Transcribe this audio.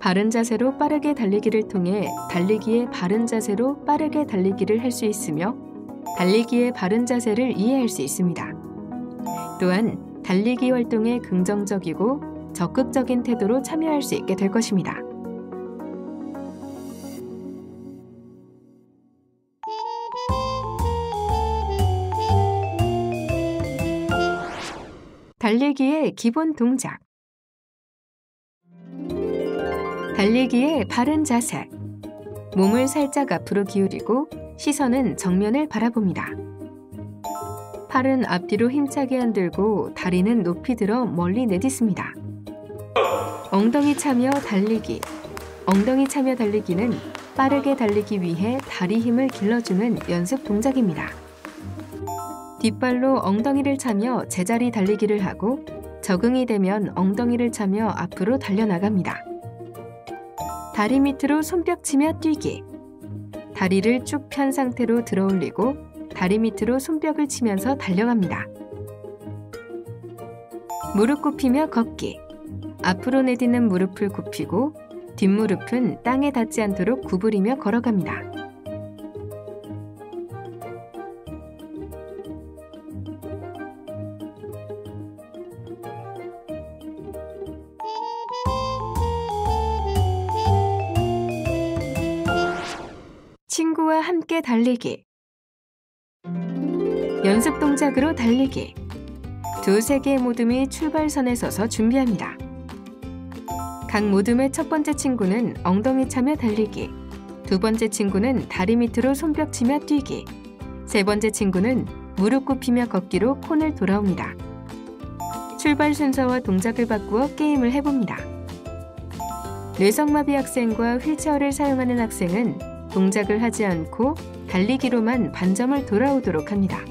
바른 자세로 빠르게 달리기를 통해 달리기의 바른 자세로 빠르게 달리기를 할 수 있으며 달리기의 바른 자세를 이해할 수 있습니다. 또한 달리기 활동에 긍정적이고 적극적인 태도로 참여할 수 있게 될 것입니다. 달리기의 기본 동작. 달리기의 바른 자세. 몸을 살짝 앞으로 기울이고 시선은 정면을 바라봅니다. 팔은 앞뒤로 힘차게 흔들고 다리는 높이 들어 멀리 내딛습니다. 엉덩이 차며 달리기. 엉덩이 차며 달리기는 빠르게 달리기 위해 다리 힘을 길러주는 연습 동작입니다. 뒷발로 엉덩이를 차며 제자리 달리기를 하고 적응이 되면 엉덩이를 차며 앞으로 달려나갑니다. 다리 밑으로 손뼉 치며 뛰기. 다리를 쭉 편 상태로 들어 올리고 다리 밑으로 손뼉을 치면서 달려갑니다. 무릎 굽히며 걷기. 앞으로 내딛는 무릎을 굽히고 뒷무릎은 땅에 닿지 않도록 구부리며 걸어갑니다. 친구와 함께 달리기. 연습 동작으로 달리기. 두세 개의 모듬이 출발선에 서서 준비합니다. 각 모듬의 첫 번째 친구는 엉덩이 차며 달리기, 두 번째 친구는 다리 밑으로 손뼉 치며 뛰기, 세 번째 친구는 무릎 굽히며 걷기로 콘을 돌아옵니다. 출발 순서와 동작을 바꾸어 게임을 해봅니다. 뇌성마비 학생과 휠체어를 사용하는 학생은 동작을 하지 않고 달리기로만 반점을 돌아오도록 합니다.